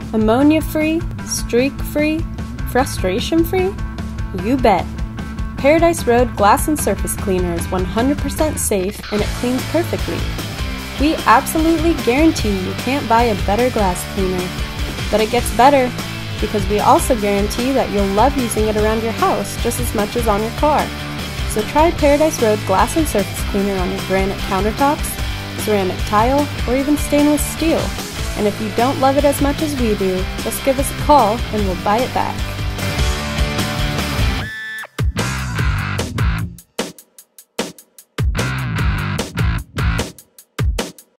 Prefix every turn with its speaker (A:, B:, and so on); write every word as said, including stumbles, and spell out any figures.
A: Ammonia-free, streak-free, frustration-free? You bet! Paradise Road Glass and Surface Cleaner is one hundred percent safe and it cleans perfectly. We absolutely guarantee you can't buy a better glass cleaner. But it gets better, because we also guarantee that you'll love using it around your house just as much as on your car. So try Paradise Road Glass and Surface Cleaner on your granite countertops, ceramic tile, or even stainless steel. And if you don't love it as much as we do, just give us a call and we'll buy it back.